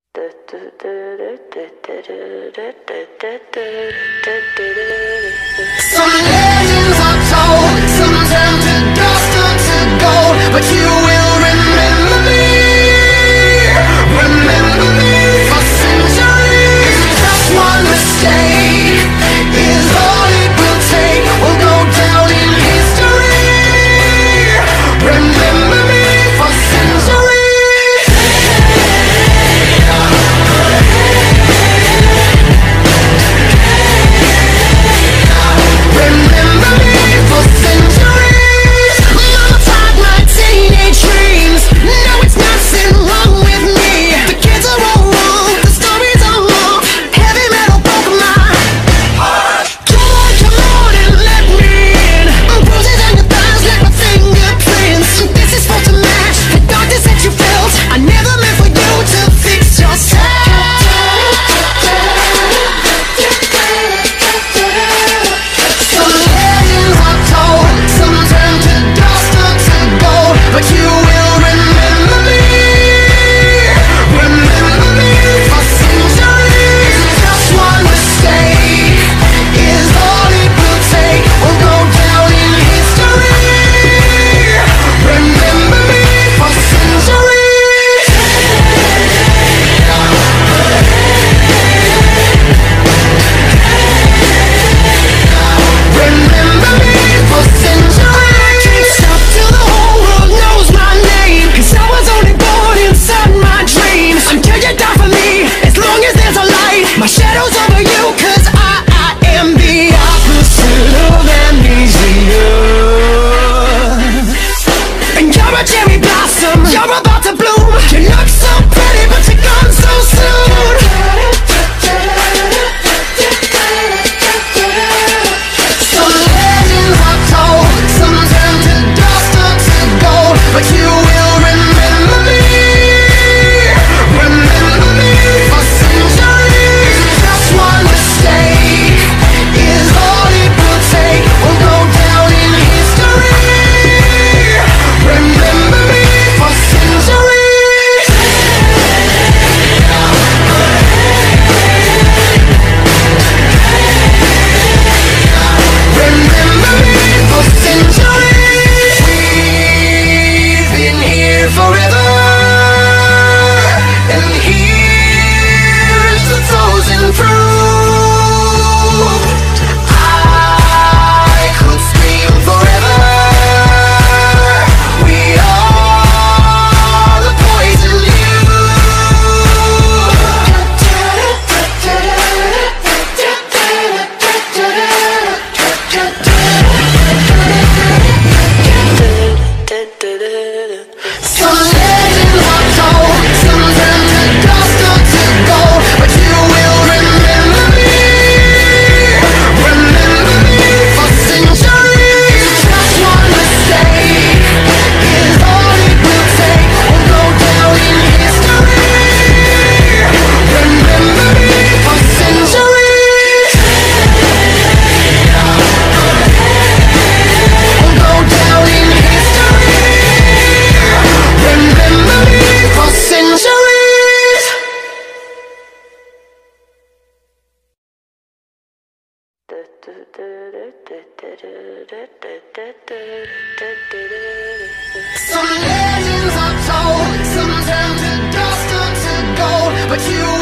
Some legends are told, some turn to dust or to gold, but you will remember me for centuries. Just one mistake is all it will take. We'll go down in history. Remember me for centuries. Remember me for centuries. Mama tied my teenage dreams. No, it's nothing wrong with me. The kids are all wrong, the stories are wrong. Heavy metal broke my heart. Come on and let me in. Bruises on your thighs like my fingerprints. This is for to match the darkness that you felt. I never meant for you to fix yourself. Some legends are told, some turn to dust or to gold, but you will remember me for centuries. Just one mistake is all it will take. We'll go down in history. Remember me for centuries. Remember me for centuries. I can't stop till the whole world knows my name, 'cause I was only born inside my dreams. Until you die for me, as long as there's a light, my shadow's over you, 'cause I am the opposite of amnesia. And you're a cherry blossom, you're about to bloom. You look so pretty, but you're gone so soon. Some legends are told, some turn to dust or to gold, but you will remember me for centuries. Just one mistake is all it will take. We'll go down in history. Remember me for centuries. Remember me for centuries. We've been here forever, and here's the chosen fruit. I could scream forever. We are the poison you. Some legends are told, some turn to dust or to gold, but you will remember me for centuries. Just one mistake is all it will take. We'll go down in history. Remember me for centuries. We'll go down in history. Remember me for centuries. Some legends are told, some turn to dust or to gold, but you